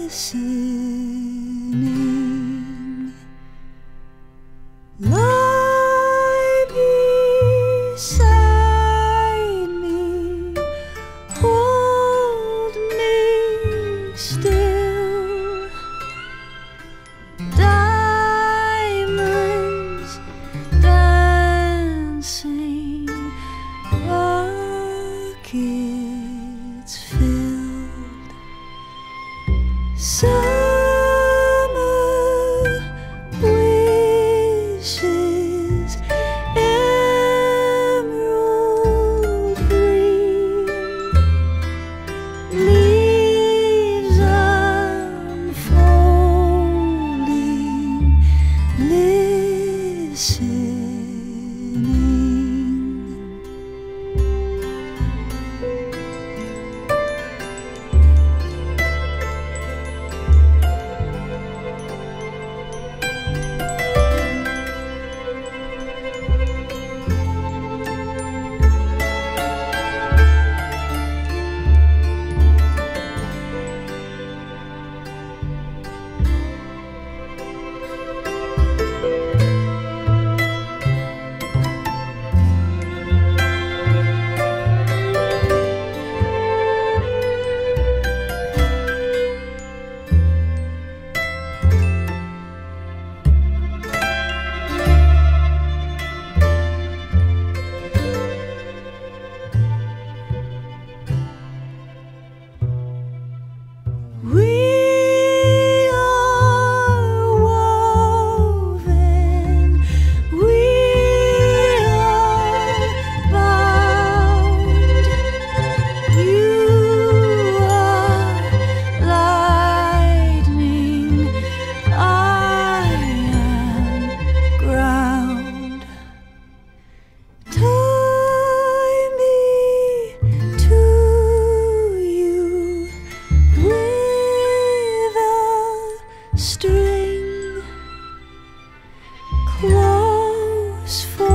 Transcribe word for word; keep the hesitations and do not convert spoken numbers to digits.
listening. Lie beside me, hold me still. Diamonds dancing, buckets filled. Summer wishes, emerald green, leaves unfolding, listening. We are woven, we are bound. You are lightning, I am ground. Tie me to you with a string close for